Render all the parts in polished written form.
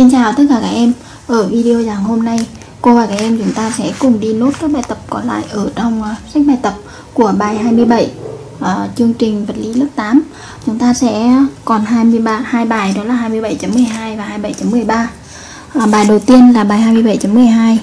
Xin chào tất cả các em. Ở video giảng hôm nay, cô và các em chúng ta sẽ cùng đi nốt các bài tập còn lại ở trong sách bài tập của bài 27 chương trình vật lý lớp 8. Chúng ta sẽ còn hai bài, đó là 27.12 và 27.13. Bài đầu tiên là bài 27.12.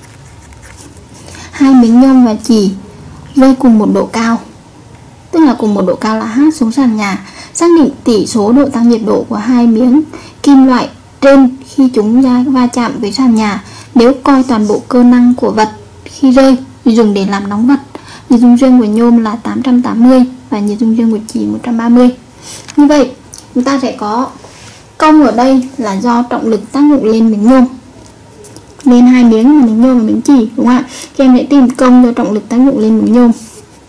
Hai miếng nhôm và chì rơi cùng một độ cao, tức là cùng một độ cao là H xuống sàn nhà. Xác định tỷ số độ tăng nhiệt độ của hai miếng kim loại trên khi chúng va chạm với sàn nhà. Nếu coi toàn bộ cơ năng của vật khi rơi dùng để làm nóng vật, nhiệt dung riêng của nhôm là 880 và nhiệt dung riêng của chì 130. Như vậy chúng ta sẽ có công ở đây là do trọng lực tác dụng lên miếng nhôm, lên hai miếng, miếng nhôm và miếng chì, đúng không ạ? Thì em sẽ tìm công do trọng lực tác dụng lên miếng nhôm.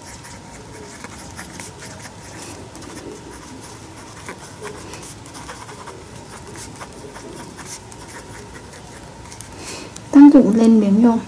Tác dụng lên miếng nhôm.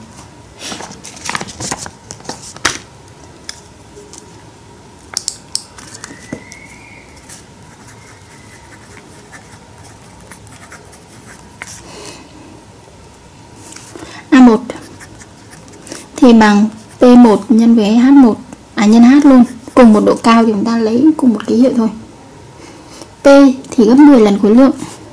A1 thì bằng P1 nhân với H1, nhân H luôn, cùng một độ cao thì chúng ta lấy cùng một ký hiệu thôi. P thì gấp 10 lần khối lượng.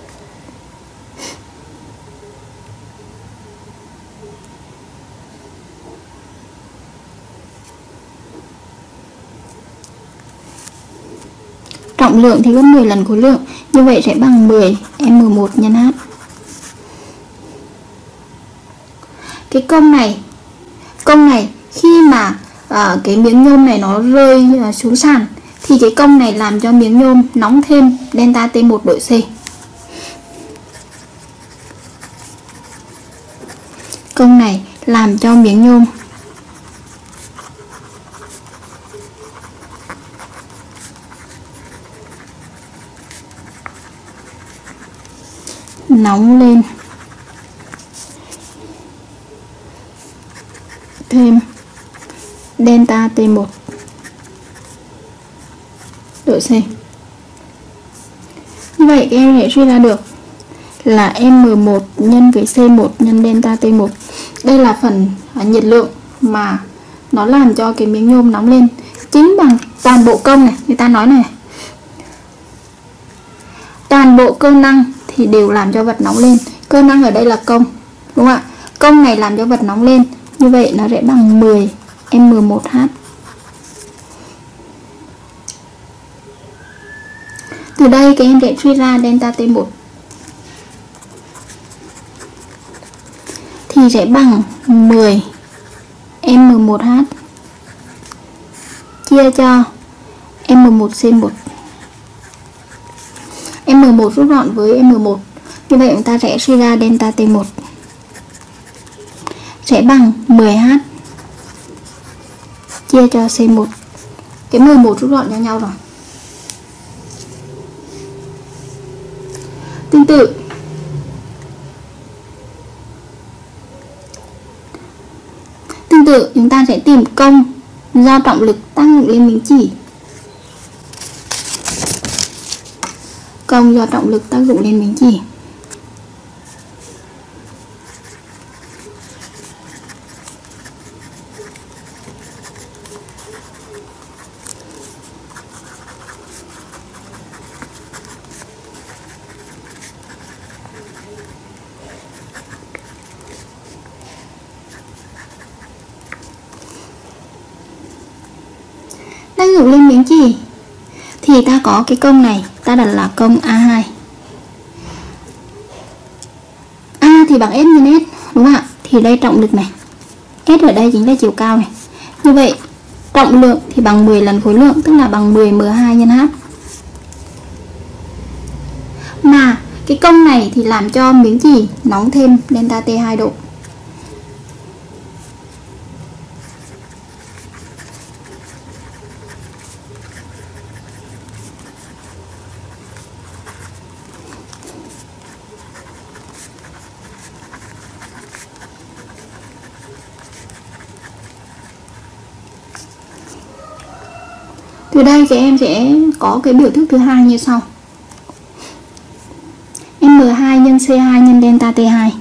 Trọng lượng thì gấp 10 lần khối lượng, như vậy sẽ bằng 10 M1 nhân H. Cái công này khi mà cái miếng nhôm này nó rơi xuống sàn thì cái công này làm cho miếng nhôm nóng thêm delta T1 độ C. Công này làm cho miếng nhôm nóng lên thêm delta T1 độ C. Như vậy các em sẽ suy ra được là M1 nhân với C1 nhân delta T1. Đây là phần nhiệt lượng mà nó làm cho cái miếng nhôm nóng lên, chính bằng toàn bộ công này. Người ta nói này, toàn bộ cơ năng thì đều làm cho vật nóng lên. Cơ năng ở đây là công, đúng không ạ? Công này làm cho vật nóng lên, như vậy nó sẽ bằng 10 M1H. Từ đây các em sẽ suy ra delta T1 thì sẽ bằng 10 M1H chia cho M1C1. M1 rút gọn với M1. Như vậy chúng ta sẽ suy ra delta T1 sẽ bằng 10H chia cho C1. Cái 11 rút gọn cho nhau rồi. Tương tự chúng ta sẽ tìm công do trọng lực tác dụng lên miếng chỉ. Công do trọng lực tác dụng lên miếng chỉ. Tác dụng lên miếng chỉ thì ta có cái công này, ta đặt là công A2. A thì bằng S nhân S, đúng không ạ? Thì đây trọng lực này, S ở đây chính là chiều cao này. Như vậy trọng lượng thì bằng 10 lần khối lượng, tức là bằng 10 M2 nhân H. Mà cái công này thì làm cho miếng chỉ nóng thêm delta T2 độ. Từ đây thì em sẽ có cái biểu thức thứ hai như sau. M2 nhân C2 nhân delta T2.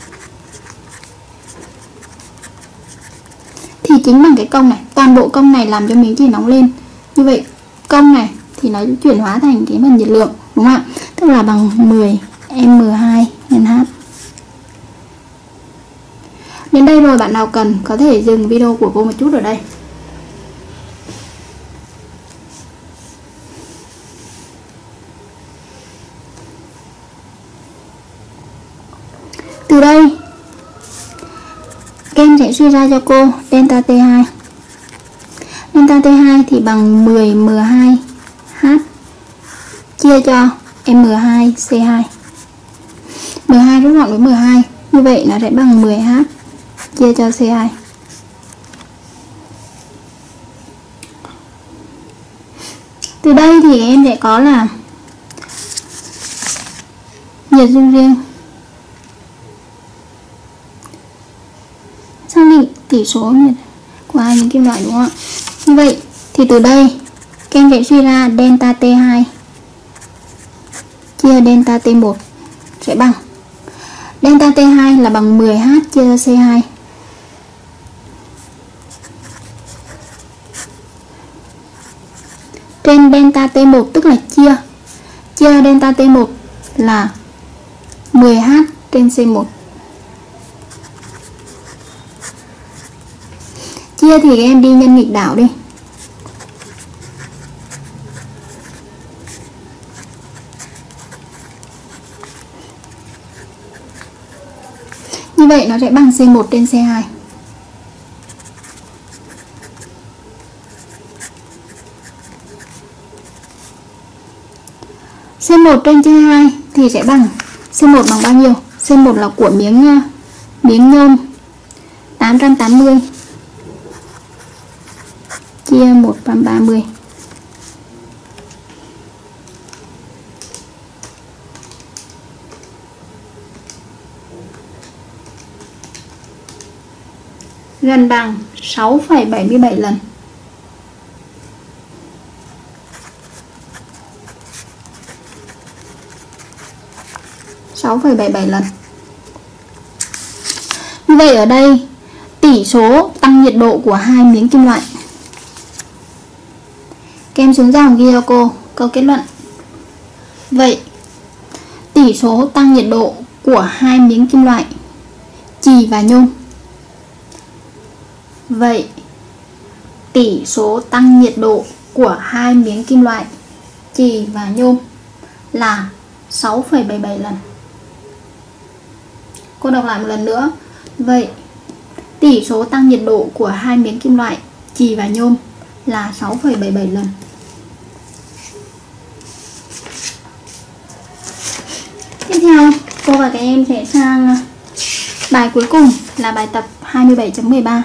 Thì chính bằng cái công này, toàn bộ công này làm cho miếng chỉ nóng lên. Như vậy công này thì nó chuyển hóa thành cái phần nhiệt lượng, đúng không ạ? Tức là bằng 10 M2 nhân H. Đến đây rồi, bạn nào cần có thể dừng video của cô một chút ở đây. Từ đây các em sẽ suy ra cho cô delta T2. Delta T2 thì bằng 10 M2H chia cho M2 C2. M2 rút gọn với M2, như vậy nó sẽ bằng 10H chia cho C2. Từ đây thì em sẽ có là nhiệt dung riêng, xác định tỷ số nhiệt của hai miếng kim loại, đúng không ạ? Như vậy thì từ đây các em sẽ suy ra delta T2 chia delta T1 sẽ bằng delta T2 là bằng 10H chia cho C2. Trên delta T1 tức là chia delta T1 là 10H trên C1. Chia thì các em đi nhân nghịch đảo đi. Như vậy nó sẽ bằng C1 trên C2. C1 trên C2 thì sẽ bằng C1 bằng bao nhiêu? C1 là của miếng nhôm 880 chia 1/30. Gần bằng 6,77 lần. Như vậy ở đây tỷ số tăng nhiệt độ của hai miếng kim loại. Các em xuống dòng ghi cho cô câu kết luận. Vậy tỷ số tăng nhiệt độ của hai miếng kim loại chì và nhôm. Vậy tỷ số tăng nhiệt độ của hai miếng kim loại chì và nhôm là 6,77 lần. Cô đọc lại một lần nữa. Vậy tỷ số tăng nhiệt độ của hai miếng kim loại chì và nhôm là 6,77 lần. Tiếp theo, cô và các em sẽ sang bài cuối cùng là bài tập 27.13.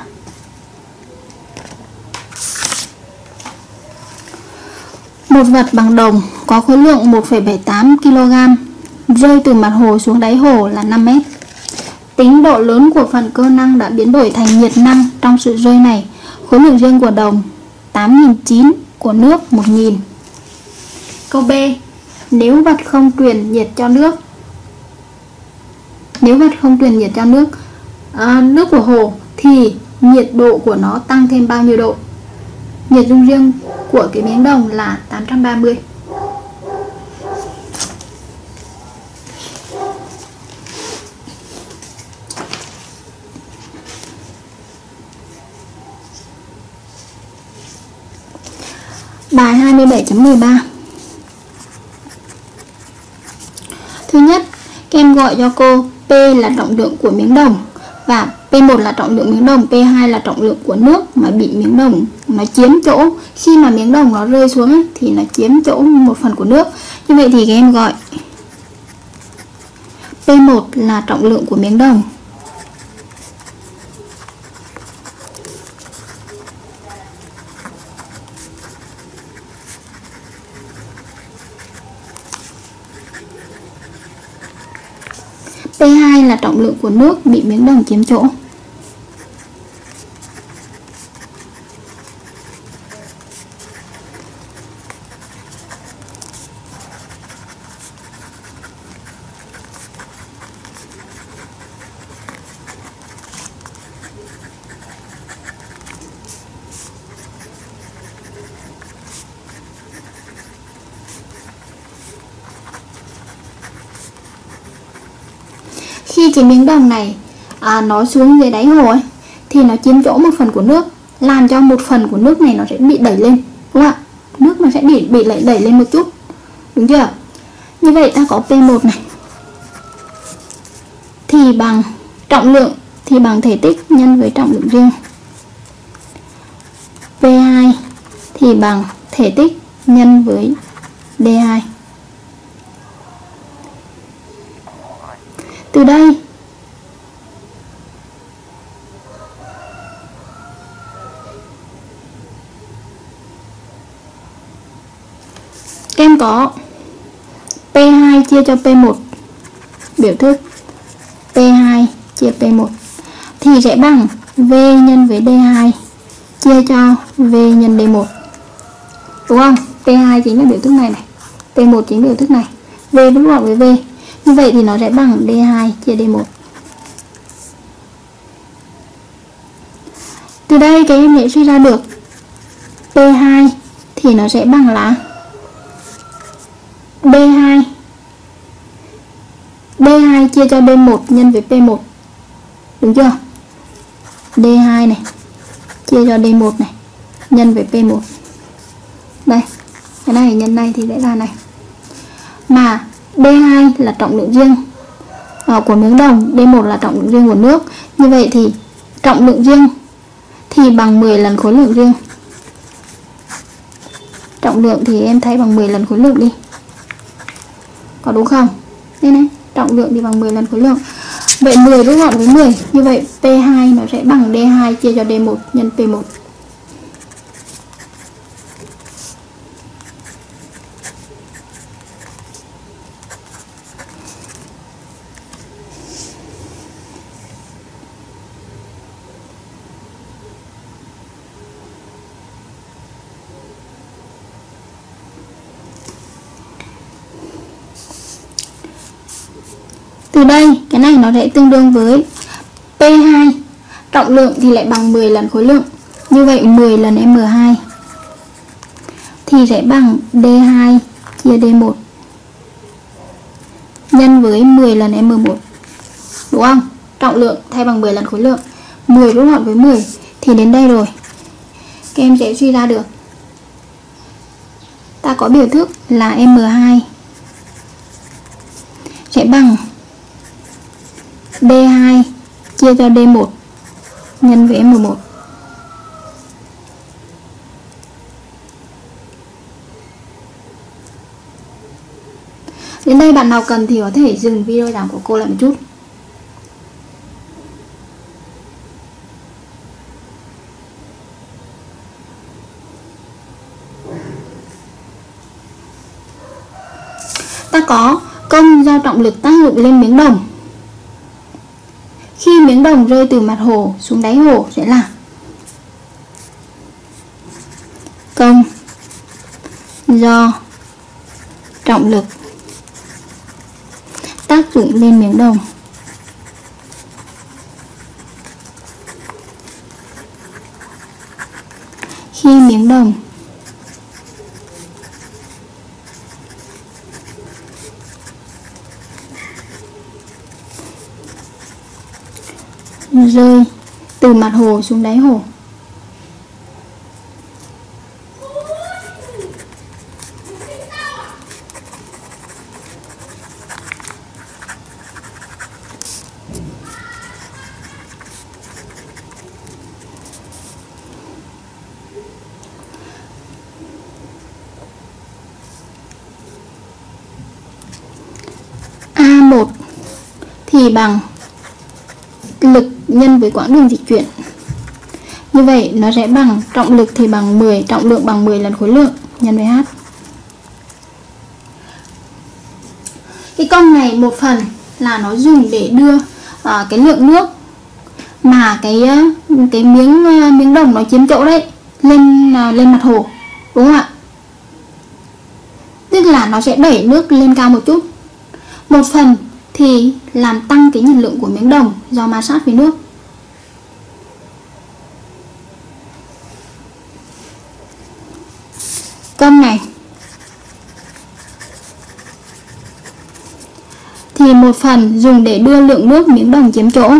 Một vật bằng đồng có khối lượng 1,78 kg rơi từ mặt hồ xuống đáy hồ là 5 m. Tính độ lớn của phần cơ năng đã biến đổi thành nhiệt năng trong sự rơi này. Khối lượng riêng của đồng 8.900, của nước 1.000. Câu B. Nếu vật không truyền nhiệt cho nước, nước của hồ thì nhiệt độ của nó tăng thêm bao nhiêu độ? Nhiệt dung riêng của cái miếng đồng là 830. Bài 27.13. Thứ nhất, các em gọi cho cô P là trọng lượng của miếng đồng và P1 là trọng lượng miếng đồng, P2 là trọng lượng của nước mà bị miếng đồng nó chiếm chỗ. Khi mà miếng đồng nó rơi xuống ấy, thì nó chiếm chỗ một phần của nước. Như vậy thì các em gọi P1 là trọng lượng của miếng đồng, P2 là trọng lượng của nước bị miếng đồng chiếm chỗ. khi cái miếng đồng này nó xuống dưới đáy hồ ấy, thì nó chiếm chỗ một phần của nước, làm cho một phần của nước này nó sẽ bị đẩy lên, đúng không ạ? Nước nó sẽ bị đẩy lên một chút, đúng chưa? Như vậy ta có P1 này thì bằng trọng lượng thì bằng thể tích nhân với trọng lượng riêng. P2 thì bằng thể tích nhân với D2. Từ đây các em có P2 chia cho P1, biểu thức P2 chia P1 thì sẽ bằng V nhân với D2 chia cho V nhân D1, đúng không? P2 chính là biểu thức này này, P1 chính biểu thức này, V đúng gọn với V. Như vậy thì nó sẽ bằng D2 chia D1. Từ đây các em sẽ suy ra được P2 thì nó sẽ bằng là D2 chia cho D1 nhân với P1, đúng chưa? D2 này chia cho D1 này nhân với P1. Đây, cái này nhân này thì sẽ ra này. Mà D2 là trọng lượng riêng của miếng đồng, D1 là trọng lượng riêng của nước. Như vậy thì trọng lượng riêng thì bằng 10 lần khối lượng riêng. Trọng lượng thì em thay bằng 10 lần khối lượng đi, có đúng không? Đây này, trọng lượng thì bằng 10 lần khối lượng. Vậy 10 rút gọn với 10, như vậy P2 nó sẽ bằng D2 chia cho D1 nhân P1. Từ đây cái này nó sẽ tương đương với P2 trọng lượng thì lại bằng 10 lần khối lượng. Như vậy 10 lần M2 thì sẽ bằng D2 chia D1 nhân với 10 lần M1, đúng không? Trọng lượng thay bằng 10 lần khối lượng, 10 rút gọn với 10 thì đến đây rồi. Các em sẽ suy ra được ta có biểu thức là M2 sẽ bằng D2 chia cho D1 nhân với M1. Đến đây bạn nào cần thì có thể dừng video giảng của cô lại một chút. Ta có công do trọng lực tác dụng lên miếng đồng. Khi miếng đồng rơi từ mặt hồ xuống đáy hồ sẽ là công do trọng lực tác dụng lên miếng đồng. Khi miếng đồng rơi từ mặt hồ xuống đáy hồ. A1 thì bằng lực nhân với quãng đường dịch chuyển. Như vậy nó sẽ bằng trọng lực thì bằng 10, trọng lượng bằng 10 lần khối lượng nhân với H. Cái công này một phần là nó dùng để đưa cái lượng nước mà cái miếng đồng nó chiếm chỗ đấy lên mặt hồ, đúng không ạ? Tức là nó sẽ đẩy nước lên cao một chút. Một phần thì làm tăng cái nhiệt lượng của miếng đồng do ma sát với nước. Công này thì một phần dùng để đưa lượng nước miếng đồng chiếm chỗ.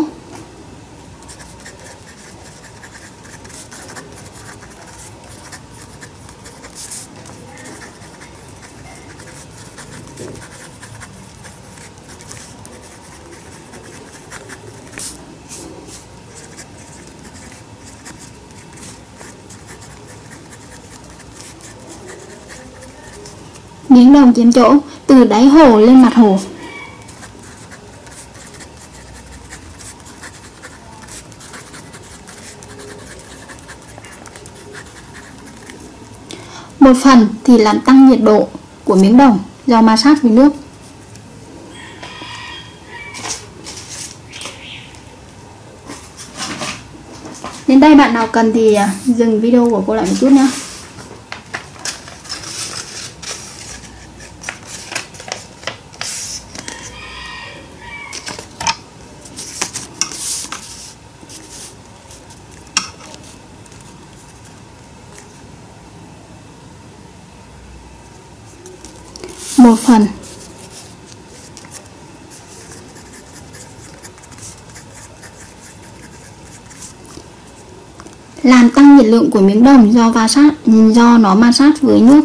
Miếng đồng chiếm chỗ từ đáy hồ lên mặt hồ. Một phần thì làm tăng nhiệt độ của miếng đồng do ma sát với nước. Đến đây bạn nào cần thì dừng video của cô lại một chút nhé. Một phần làm tăng nhiệt lượng của miếng đồng do nó ma sát với nước.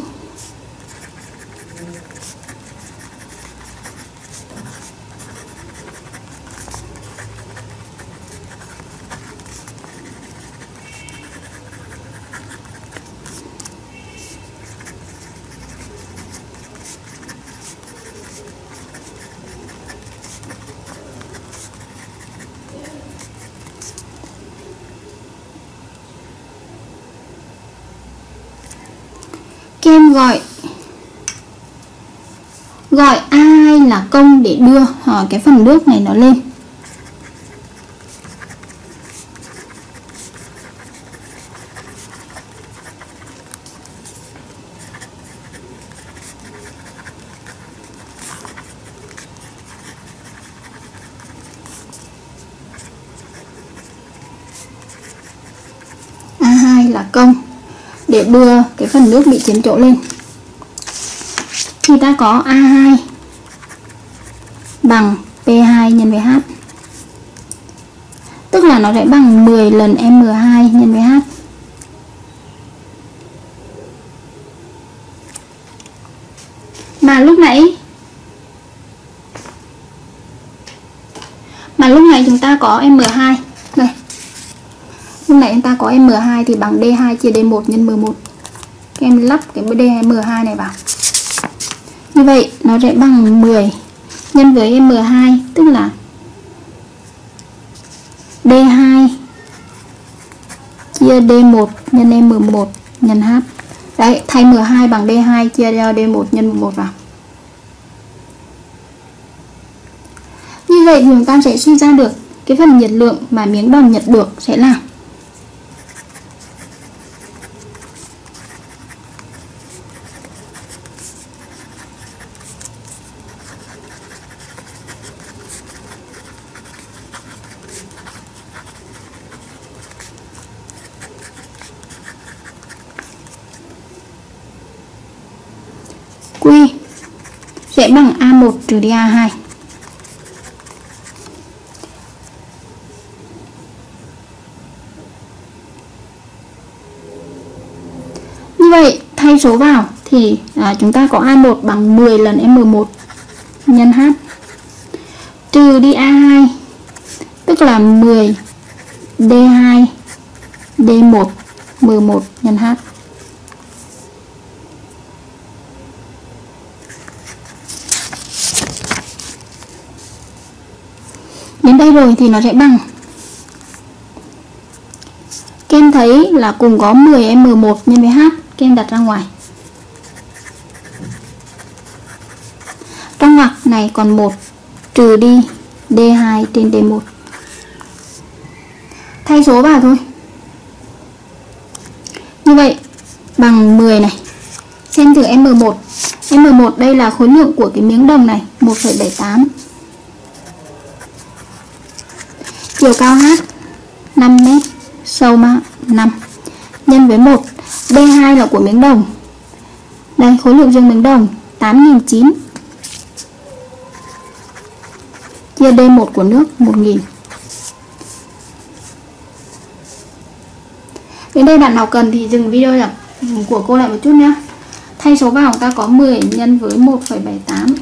Kem gọi A2 là công để đưa cái phần nước này nó lên. A2 là công để đưa cái phần nước bị chiếm chỗ lên. Thì ta có A2 bằng P2 nhân với H, tức là nó sẽ bằng 10 lần M2 nhân với H. Mà lúc nãy chúng ta có M2 đây. Lúc nãy chúng ta có M2 thì bằng D2 chia D1 nhân M1. Các em lắp cái DM2 này vào. Như vậy nó sẽ bằng 10 nhân với M2, tức là D2 chia D1 nhân M1 nhân H. Đấy, thay M2 bằng D2 chia cho D1 nhân M1 vào. Như vậy thì chúng ta sẽ suy ra được cái phần nhiệt lượng mà miếng đồng nhận được sẽ là Q sẽ bằng A1 trừ đi A2. Như vậy thay số vào thì chúng ta có A1 bằng 10 lần M1 nhân H trừ đi A2, tức là 10 D2 D1 M1 nhân H. Đến đây rồi thì nó sẽ bằng, các em thấy là cùng có 10 M1 nhân với H, các em đặt ra ngoài. Trong ngoặc này còn 1 trừ đi D2 trên D1. Thay số vào thôi. Như vậy bằng 10 này. Xem thử M1. M1 đây là khối lượng của cái miếng đồng này, 1,78. Chiều cao H 5 m, sâu 5 nhân với 1. D2 là của miếng đồng. Đây, khối lượng riêng miếng đồng 8.900. chia D1 của nước 1000. Đến đây bạn nào cần thì dừng video của cô lại một chút nhé. Thay số vào ta có 10 nhân với 1,78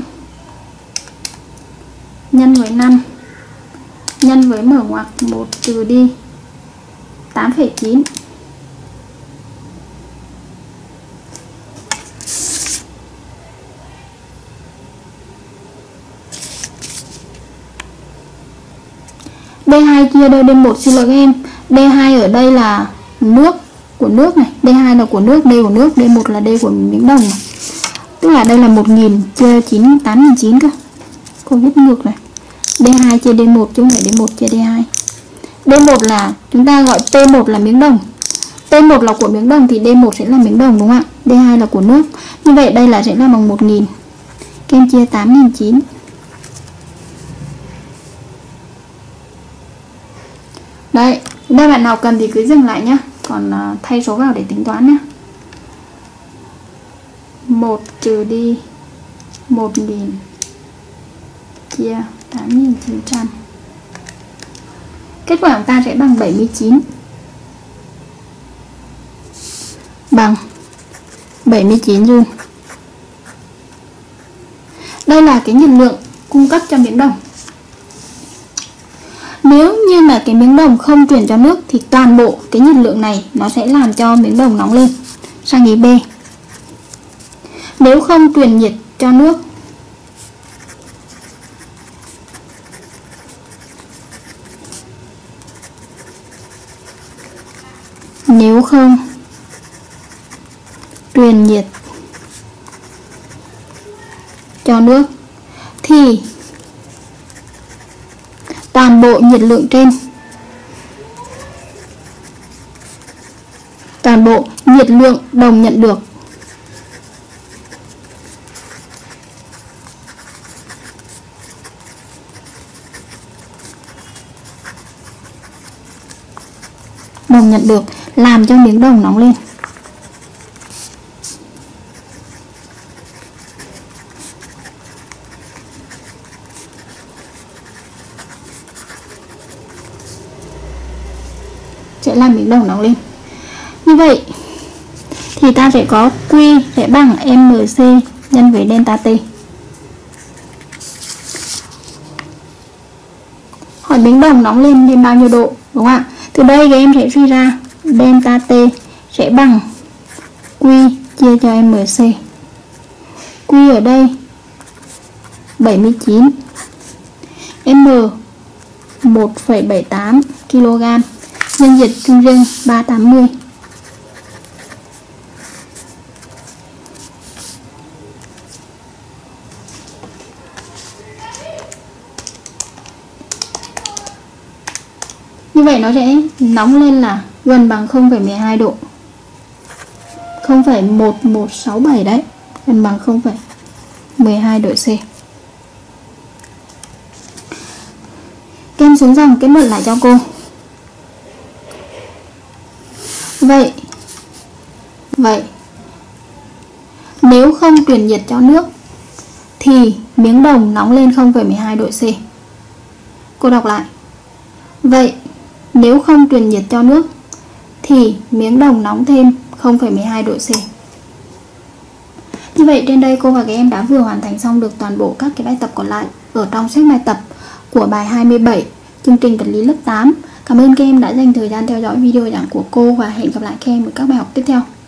nhân với 5 nhân với mở ngoặc 1 trừ đi 8,9. D2 chia đôi D1, xin lỗi các em. D2 ở đây là nước của nước này, D2 là của nước, D của nước, D1 là D của miếng đồng này. Tức là đây là 1000 chia 8.900 cơ. Cô viết ngược này. D2 chia D1 chứ không phải D1 chia D2. D1 là chúng ta gọi P1 là miếng đồng. P1 là của miếng đồng thì D1 sẽ là miếng đồng đúng không ạ? D2 là của nước. Như vậy đây là sẽ là bằng 1000. Các em chia 8.900. Đấy, đây bạn nào cần thì cứ dừng lại nhé. Còn thay số vào để tính toán nhé. 1 trừ đi 1000 chia 8.900. Kết quả của ta sẽ bằng 79. Bằng 79 Joule. Đây là cái nhiệt lượng cung cấp cho miếng đồng. Nếu như mà cái miếng đồng không truyền cho nước thì toàn bộ cái nhiệt lượng này nó sẽ làm cho miếng đồng nóng lên. Sang ý B. Nếu không truyền nhiệt cho nước nếu không truyền nhiệt cho nước thì toàn bộ nhiệt lượng trên, toàn bộ nhiệt lượng đồng nhận được làm cho miếng đồng nóng lên. Sẽ làm miếng đồng nóng lên. Như vậy thì ta sẽ có Q sẽ bằng MC nhân với delta T. Hỏi miếng đồng nóng lên bao nhiêu độ, đúng không ạ? Từ đây các em sẽ suy ra delta T sẽ bằng Q chia cho MC. Q ở đây 79, M 1,78 kg, nhân nhiệt trung dương 380. Như vậy nó sẽ nóng lên là gần bằng 0,12 độ. 0,1167 đấy, gần bằng 0,12 độ C. Các em xuống dòng kết luận lại cho cô. Vậy nếu không truyền nhiệt cho nước thì miếng đồng nóng lên 0,12 độ C. Cô đọc lại. Vậy nếu không truyền nhiệt cho nước thì miếng đồng nóng thêm 0,12 độ C. Như vậy trên đây cô và các em đã vừa hoàn thành xong được toàn bộ các cái bài tập còn lại ở trong sách bài tập của bài 27 chương trình vật lý lớp 8. Cảm ơn các em đã dành thời gian theo dõi video giảng của cô và hẹn gặp lại các em ở các bài học tiếp theo.